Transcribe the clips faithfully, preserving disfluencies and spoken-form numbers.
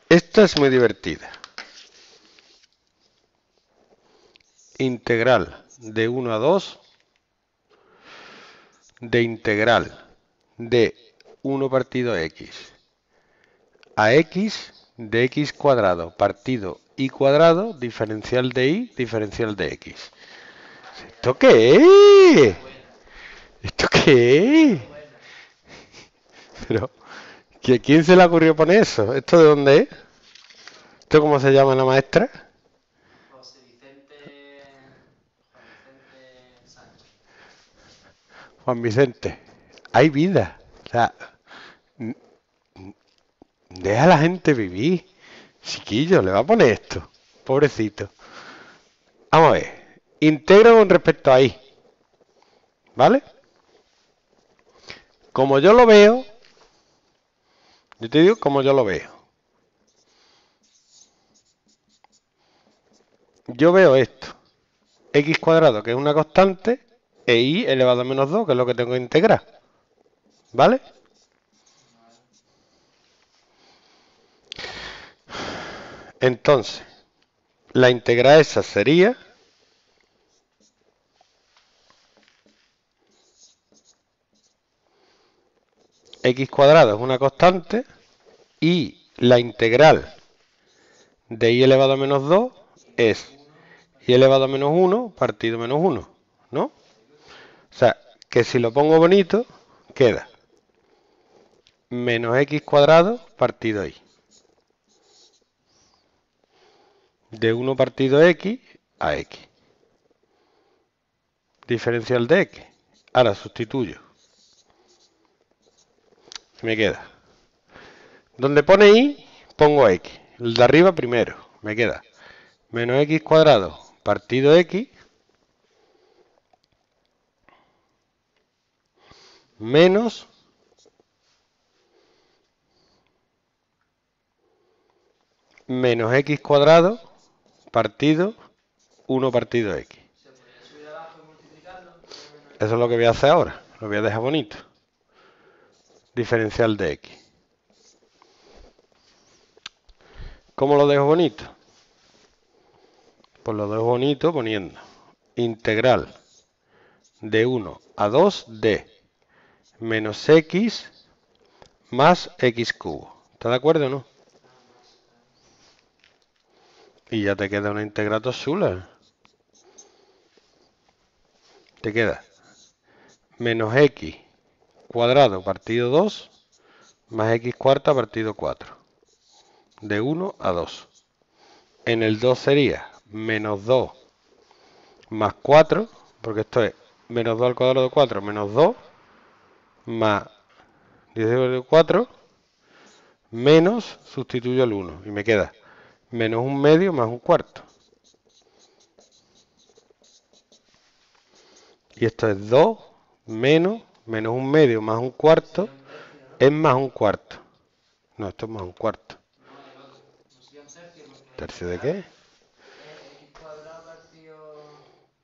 Esta es muy divertida. Integral de uno a dos de integral de uno partido x a x de x cuadrado partido y cuadrado diferencial de y diferencial de x. ¿Esto qué es? ¿Esto qué es? Pero, ¿quién se le ocurrió poner eso? ¿Esto de dónde es? ¿Esto cómo se llama la maestra? José Vicente, Juan Vicente Sánchez. Juan Vicente. Hay vida. O sea, deja a la gente vivir. Chiquillo, le va a poner esto. Pobrecito. Vamos a ver. Integro con respecto a y. ¿Vale? Como yo lo veo, yo te digo como yo lo veo. Yo veo esto. X cuadrado, que es una constante, e y elevado a menos dos, que es lo que tengo que integrar. ¿Vale? Entonces, la integral esa sería x cuadrado es una constante y la integral de y elevado a menos dos es y elevado a menos uno partido menos uno, ¿no? O sea, que si lo pongo bonito, queda menos x cuadrado partido y. De uno partido x a x. Diferencial de x. Ahora sustituyo. Me queda. Donde pone y, pongo x. El de arriba primero. Me queda menos x cuadrado partido x menos menos x cuadrado partido uno partido x. ¿Se podría subir abajo y multiplicarlo? Eso es lo que voy a hacer ahora. Lo voy a dejar bonito. Diferencial de x. ¿Cómo lo dejo bonito? Pues lo dejo bonito poniendo integral de uno a dos de menos x más x cubo. ¿Estás de acuerdo o no? Ah, más, claro. Y ya te queda una integral chula. Te queda menos x cuadrado partido dos más x cuarta partido cuatro. De uno a dos. En el dos sería menos dos más cuatro, porque esto es menos dos al cuadrado de cuatro menos dos más dieciséis sobre cuatro menos, sustituyo el uno y me queda menos un medio más un cuarto. Y esto es dos menos, menos un medio más un cuarto Sería un tercio, ¿no? es más un cuarto. No, esto es más un cuarto. No, el otro. No sería un tercio porque la ¿Tercio de integral qué? es x cuadrado partido...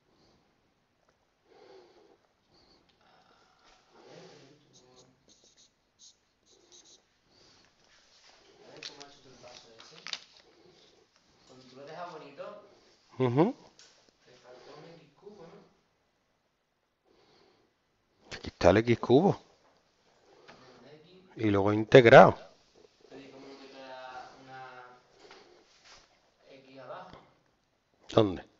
A ver, ¿qué has dicho tú? A ver cómo has hecho tú el paso ese. Cuando tú lo dejas bonito, Uh-huh. te falta un x cubo, ¿no? Aquí está el x cubo. Menos x. Y luego integrado. Pero ¿y cómo no te queda una x abajo? ¿Dónde?